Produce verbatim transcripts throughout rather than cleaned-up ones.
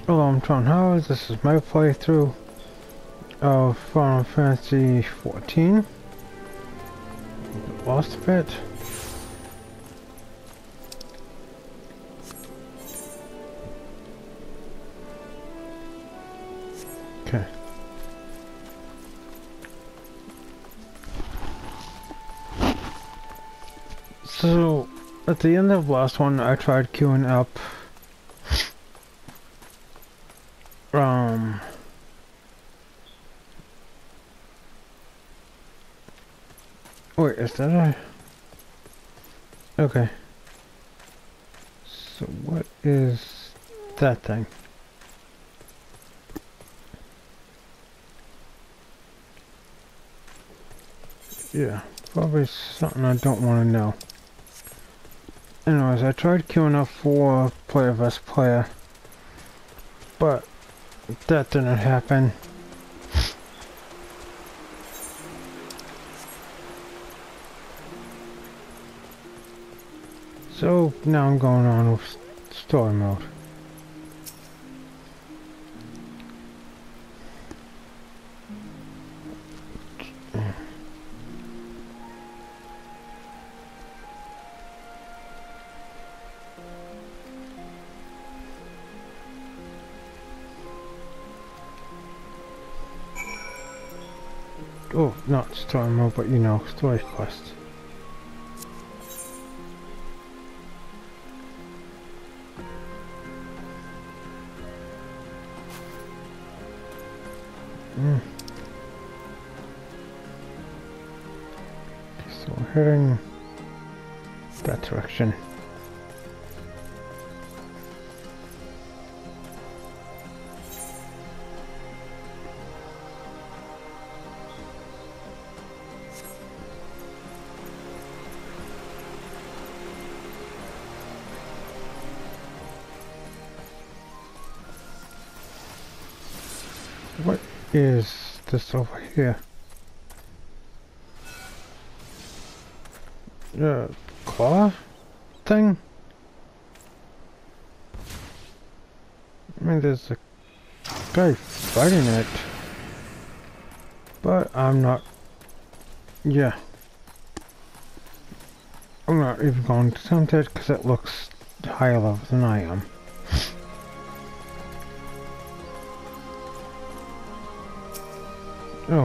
Hello, I'm Tron Howard. This is my playthrough of Final Fantasy fourteen. Lost a bit. Okay. So, at the end of last one, I tried queuing up um wait, is that a okay. So what is that thing? Yeah, probably something I don't want to know. Anyways, I tried queuing up for player versus player, but that didn't happen. So now I'm going on with story mode. Oh, not story mode, but you know, story quest. Mm. So we're heading that direction. What is this over here? The claw thing? I mean, there's a guy fighting it, but I'm not. Yeah, I'm not even going to attempt it because it looks higher level than I am. Oh.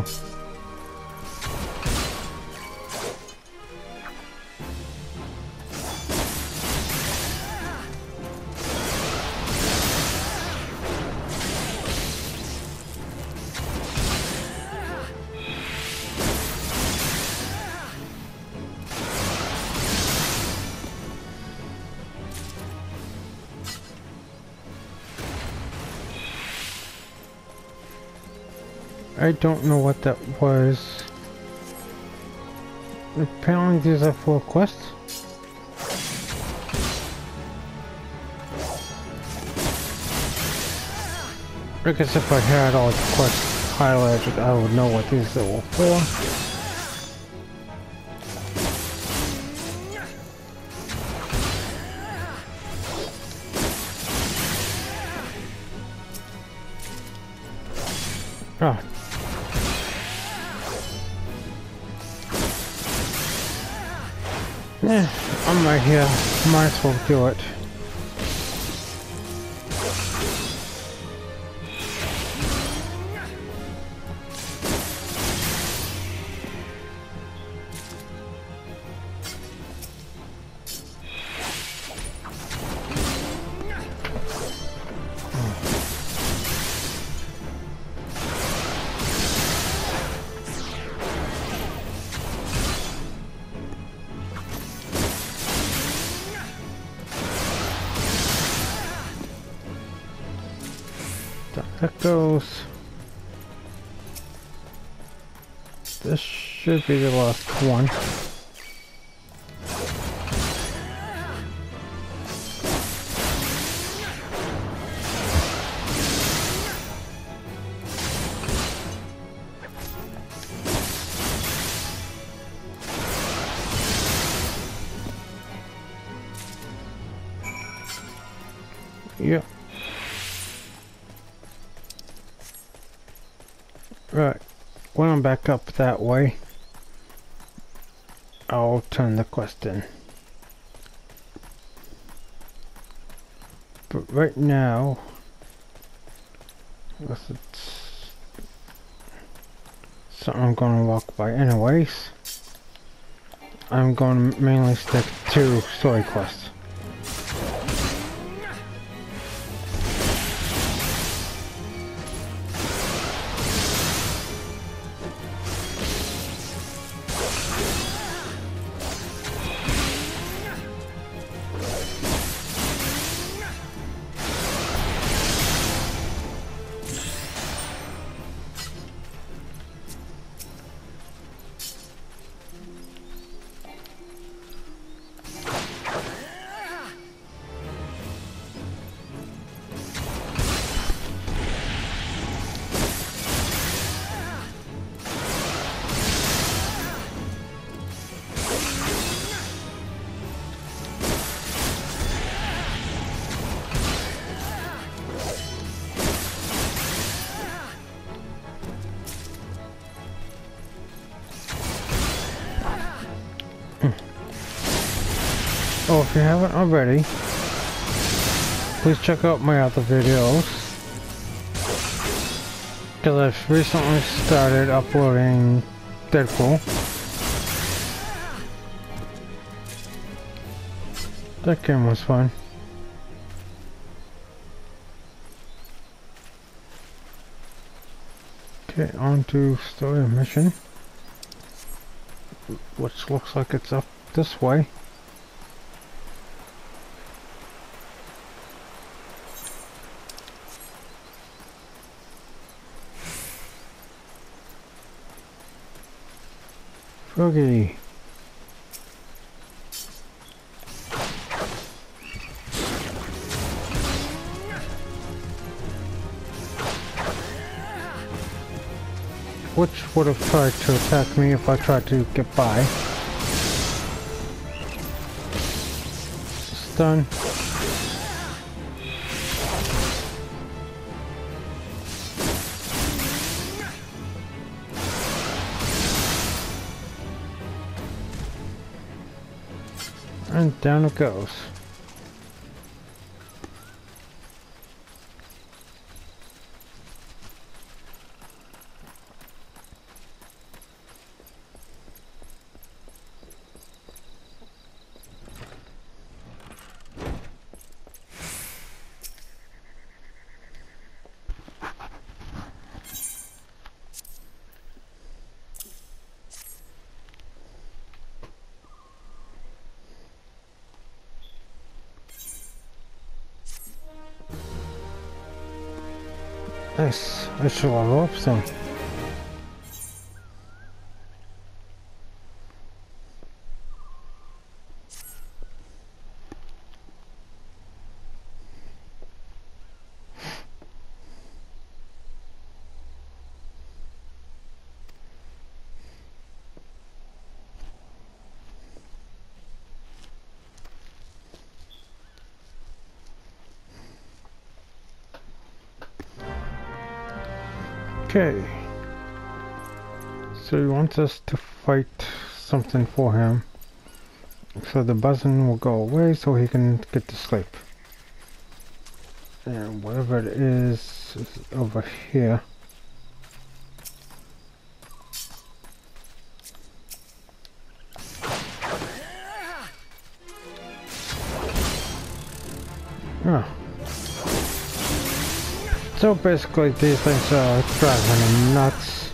I don't know what that was. Apparently these are for quests. I guess if I had all the quests highlighted, I would know what these were for. Ah. Yeah, I'm right here. Might as well do it. That goes. This should be the last one. Yep. Right. When I'm back up that way, I'll turn the quest in. But right now, it's something I'm going to walk by anyways. I'm going to mainly stick to story quests. Oh, if you haven't already, please check out my other videos, because I've recently started uploading Deadpool. That game was fun. Okay, on to story mission, which looks like it's up this way. Froggy. Which would have tried to attack me if I tried to get by. Stun. And down it goes. Nice. I should level up some. Okay, so he wants us to fight something for him, so the buzzing will go away so he can get to sleep. And whatever it is, is over here. Oh. So basically these things are driving him nuts,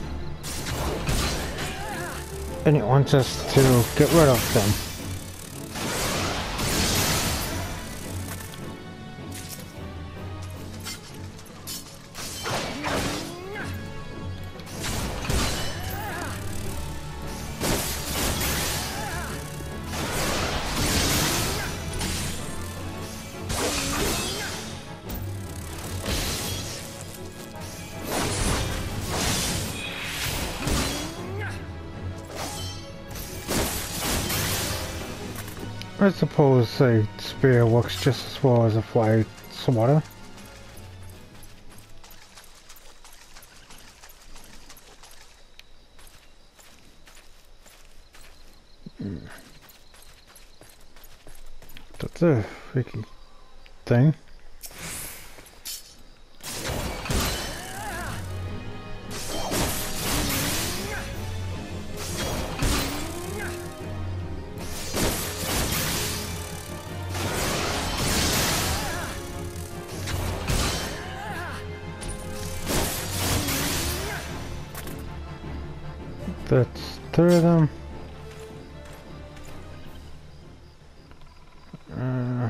and it wants us to get rid of them. I suppose a spear works just as well as a fly swatter. That's a freaky thing. That's three of them. Uh,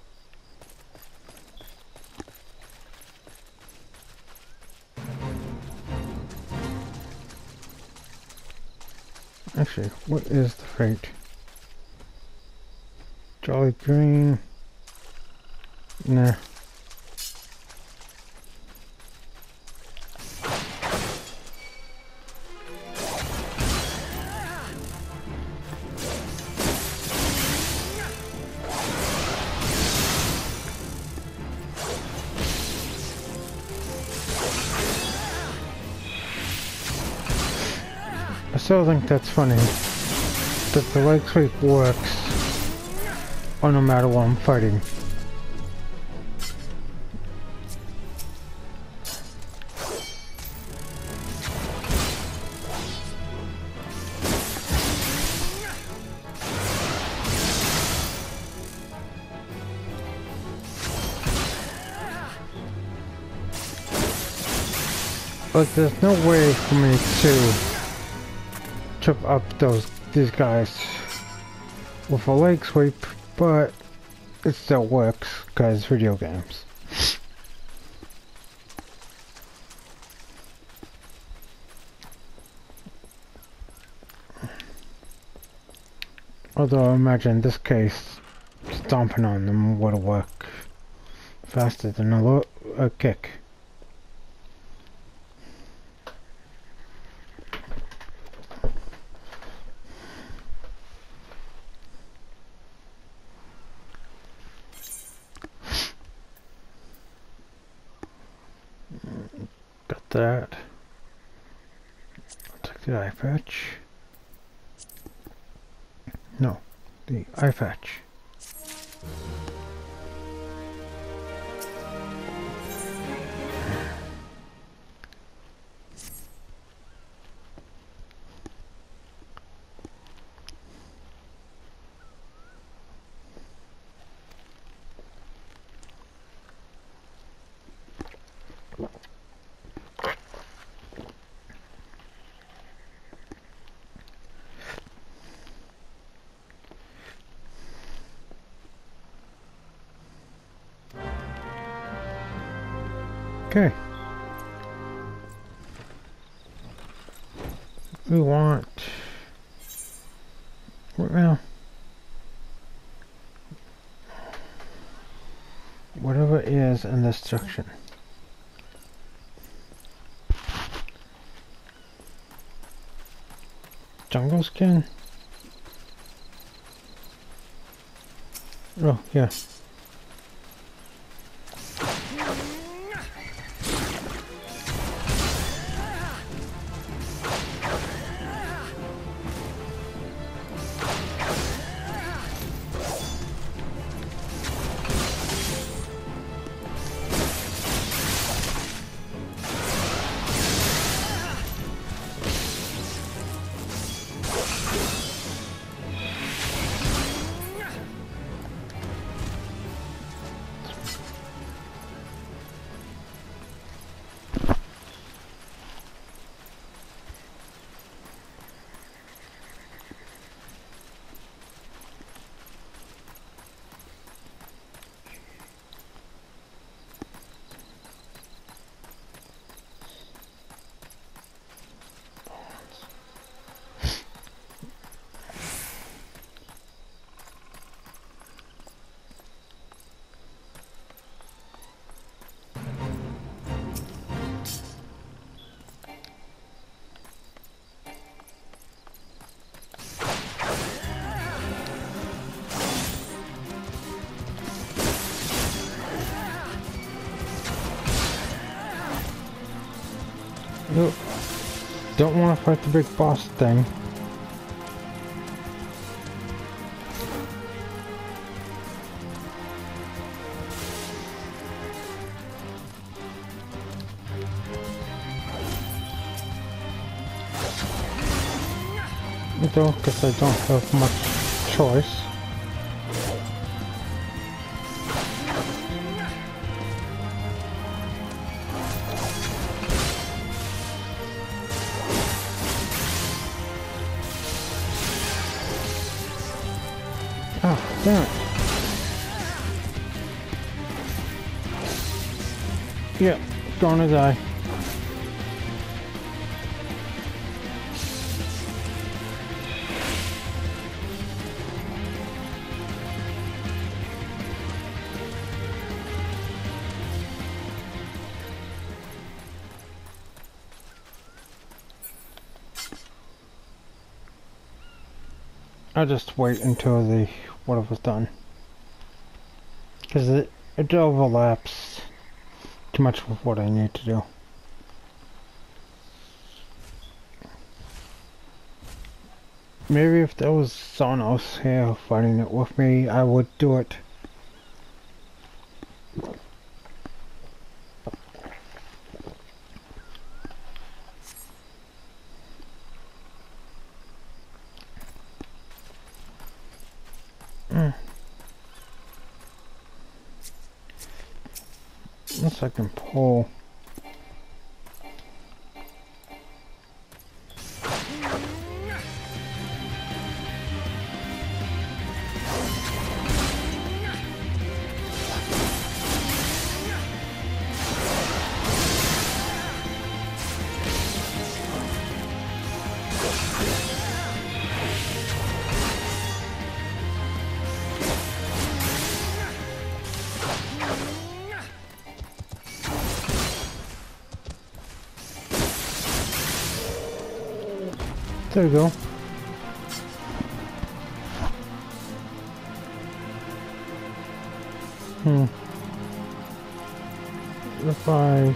actually, what is the fate? Jolly Green? Nah. I still think that's funny, that the leg sweep works or no matter what I'm fighting. Like there's no way for me to trip up those these guys with a leg sweep, but it still works because video games. Although I imagine in this case, stomping on them would work faster than a, lo a kick. Got that. I'll take the eye patch. No, the eye patch. Okay. We want well whatever is in this section. Jungle skin? Oh yeah. Nope. Don't want to fight the big boss thing. Though, because I don't have much choice. Ah, damn it. Yeah, gonna die. I'll just wait until the whatever's done, because it, it overlaps too much with what I need to do. Maybe if there was someone else here fighting it with me, I would do it. Mm. Unless I can pull. There we go. Hmm. If I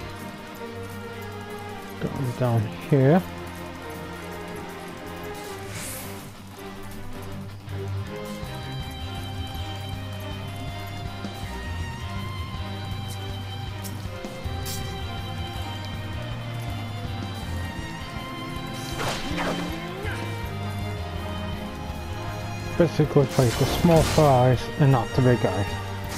go down here. Basically fight the small fries and not the big guy.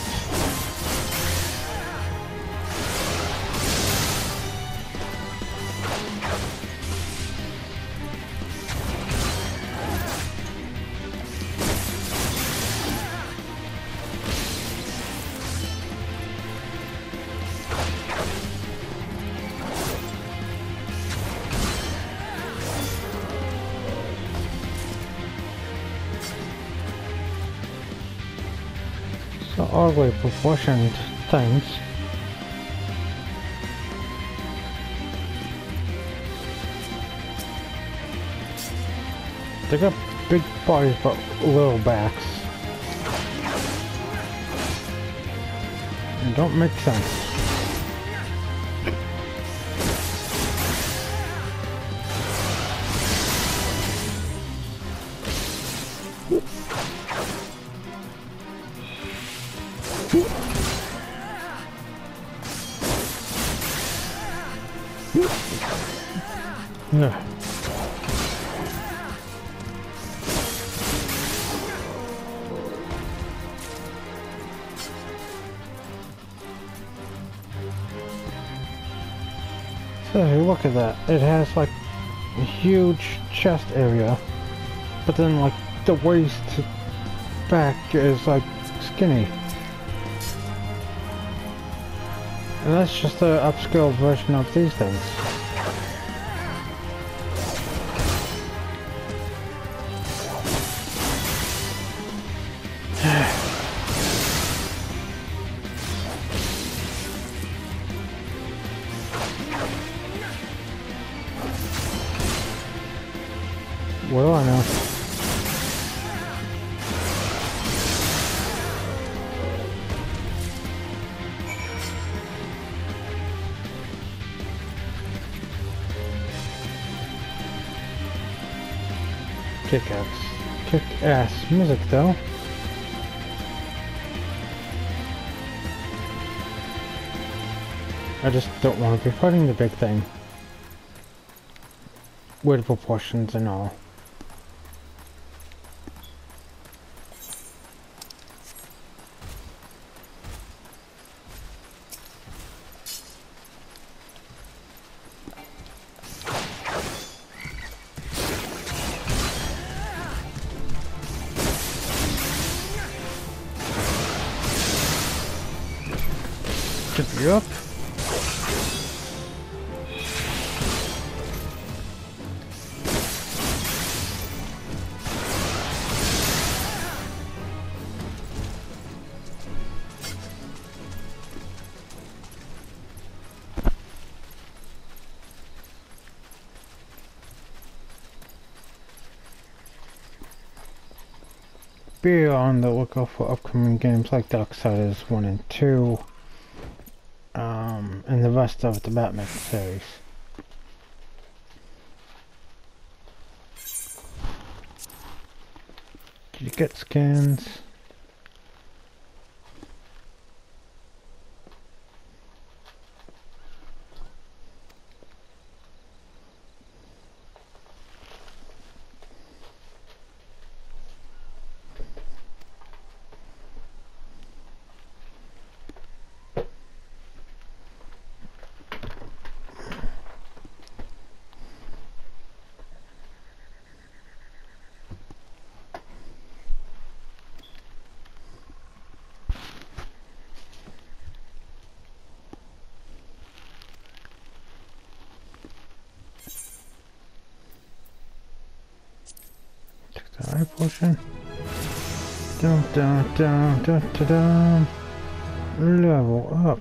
So ugly proportioned things. They got big bodies but little backs. It don't make sense. Yeah. So look at that. It has like a huge chest area, but then like the waist to back is like skinny. And that's just the upscale version of these things. What do I know? Kick-ass. Kick-ass music though. I just don't want to be fighting the big thing. With proportions and all. Yup. Be on the lookout for upcoming games like Darksiders one and two, um, and the rest of the Batman series. Did you get skins? Eye potion. Dun dun dun dun dun dun. Level up.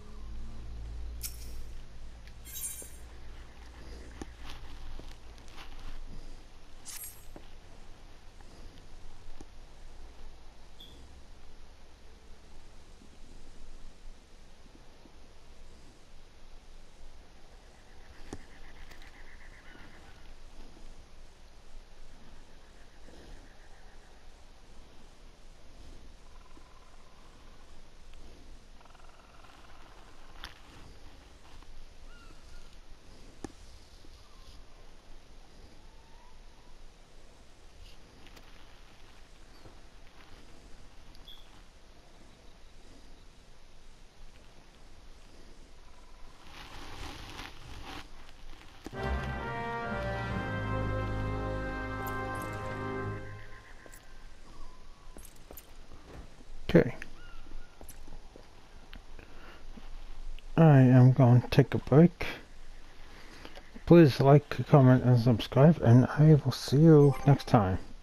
Okay. I am going to take a break. Please like, comment, and subscribe, and I will see you next time.